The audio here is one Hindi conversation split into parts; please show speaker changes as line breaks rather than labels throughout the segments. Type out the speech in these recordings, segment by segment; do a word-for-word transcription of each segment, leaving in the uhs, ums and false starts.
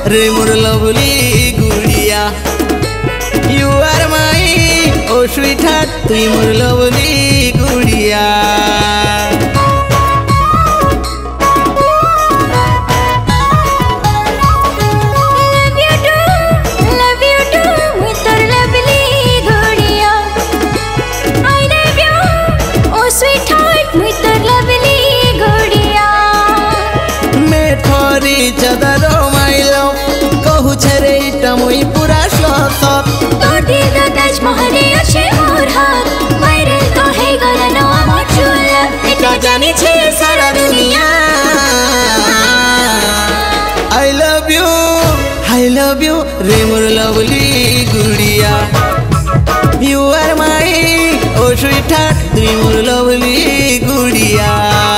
रे मोर लवली गुड़िया। You are my oh sweetheart, तुई मोर लवली गुड़िया। चदरो माइलो कहू छरे इटा मुई पूरा शौक
तोटी द ताजमहल আছে मोर हाथ मायरे तो है गलनो मोर चुला इटा जानी छे सारा दुनिया।
I love you I love you रे मोर लवली गुड़िया। You are my oh sweetheart, तुई मोर लवली गुड़िया।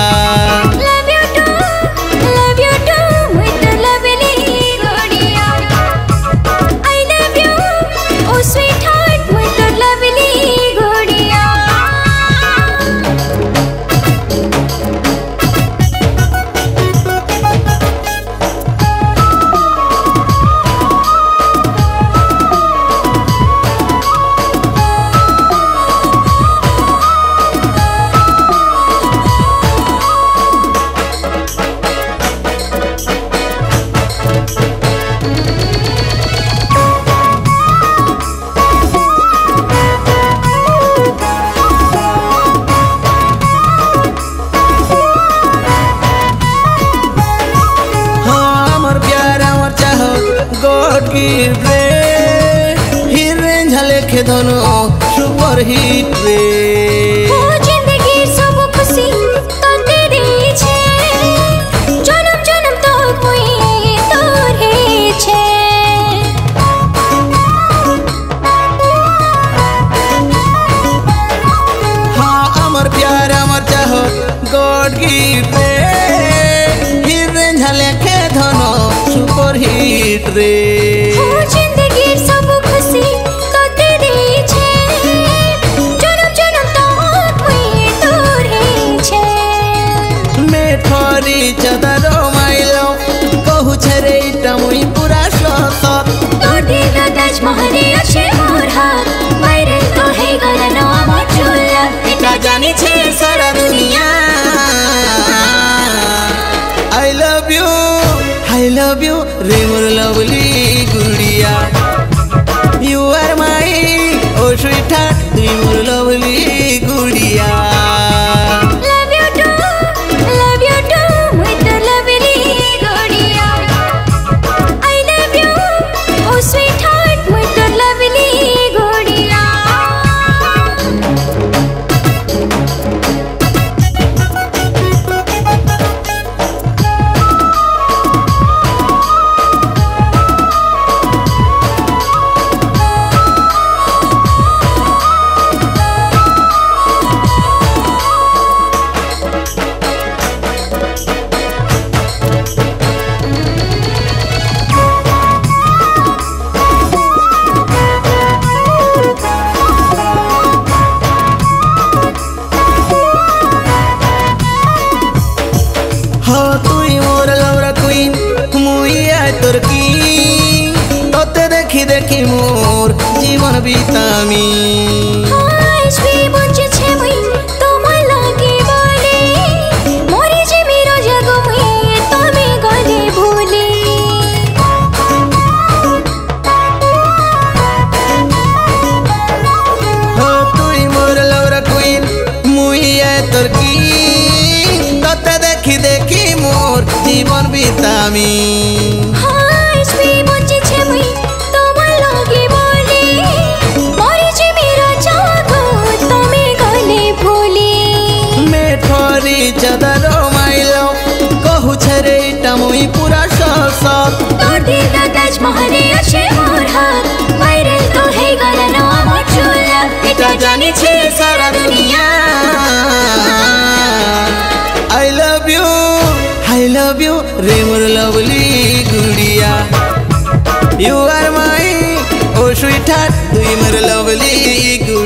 हिरेन झले के धनो सुपर हिट रे
ओ जिंदगी सब खुशी तो तेरी छे जन्म जन्म तो कोई तोरे छे।
हाँ अमर प्यार अमर चाहो गॉड गिफ्ट रे हिरेन झले के धनो सुपर हिट रे।
जिंदगी सब खुशी तो तेरी छे जन्म जन्म तो कोई तोरे छे।
मैं थोड़ी चदरो माइलो कहू छरे इटा मुई पूरा शौक
तोटी द ताजमहल আছে मोर हाथ मायरे तो है गलनो मोर चुला इटा जानी छे सारा दुनिया।
I love you I love you रे मोर लवली गुड़िया। You are my oh sweetheart, तुई मोर लवली गुड़िया।
Love you too, love you too, with the lovely गुड़िया। I love you, oh sweetheart, with the lovely गुड़िया।
देखी देखी मोर जीवन बीतामी
आज भी बचे छे मुई तोमार लागे बोले मोरी जे मेरो जग मुई तमे गले भूले।
हो तुई मोर लवरा क्वीन मुई है तोर की तते देखी देखी मोर जीवन बीतामी।
आज भी बचे छे मुई तोमार लागे बोले मोरी जे मेरो जग तमे गले भूले।
मैं थोड़ी चदरो माइलो कहू छरे इटा मुई पूरा शौक
तोटी द ताजमहल আছে मोर हाथ मायरे तो है गलनो मोर चुला इटा जानी छे सारा दुनिया।
I love you I love you रे मोर लवली गुड़िया। You are my oh sweetheart, तुई मोर लवली गुड़िया।